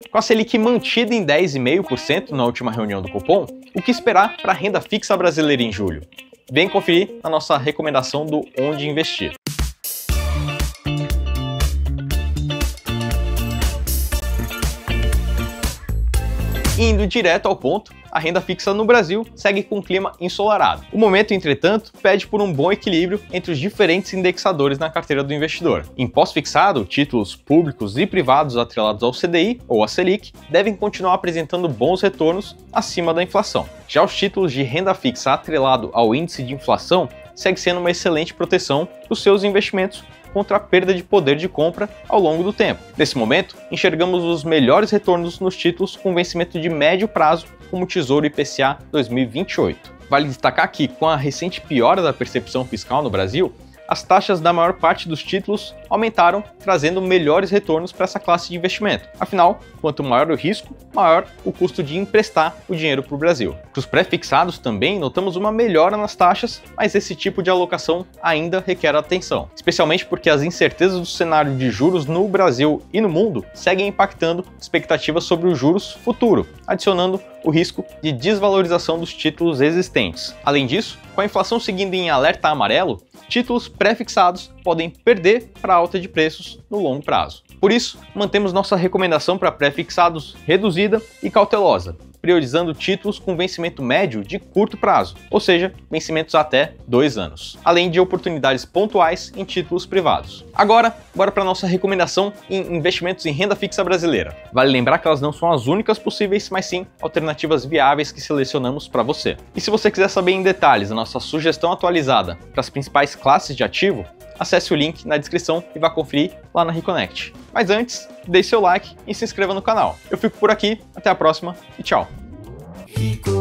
Com a Selic mantida em 10,5% na última reunião do Copom, o que esperar para a renda fixa brasileira em julho? Vem conferir a nossa recomendação do Onde Investir. Indo direto ao ponto, a renda fixa no Brasil segue com um clima ensolarado. O momento, entretanto, pede por um bom equilíbrio entre os diferentes indexadores na carteira do investidor. Em pós-fixado, títulos públicos e privados atrelados ao CDI ou à Selic devem continuar apresentando bons retornos acima da inflação. Já os títulos de renda fixa atrelado ao índice de inflação segue sendo uma excelente proteção dos seus investimentos contra a perda de poder de compra ao longo do tempo. Nesse momento, enxergamos os melhores retornos nos títulos com vencimento de médio prazo, como o Tesouro IPCA 2028. Vale destacar que, com a recente piora da percepção fiscal no Brasil, as taxas da maior parte dos títulos aumentaram, trazendo melhores retornos para essa classe de investimento. Afinal, quanto maior o risco, maior o custo de emprestar o dinheiro para o Brasil. Para os pré-fixados também notamos uma melhora nas taxas, mas esse tipo de alocação ainda requer atenção, especialmente porque as incertezas do cenário de juros no Brasil e no mundo seguem impactando expectativas sobre os juros futuro, adicionando o risco de desvalorização dos títulos existentes. Além disso, com a inflação seguindo em alerta amarelo, títulos pré-fixados podem perder para a alta de preços no longo prazo. Por isso, mantemos nossa recomendação para pré-fixados reduzida e cautelosa, priorizando títulos com vencimento médio de curto prazo, ou seja, vencimentos até 2 anos, além de oportunidades pontuais em títulos privados. Agora, bora para nossa recomendação em investimentos em renda fixa brasileira. Vale lembrar que elas não são as únicas possíveis, mas sim alternativas viáveis que selecionamos para você. E se você quiser saber em detalhes a nossa sugestão atualizada para as principais classes de ativo, acesse o link na descrição e vá conferir lá na Reconnect. Mas antes, deixe seu like e se inscreva no canal. Eu fico por aqui, até a próxima e tchau!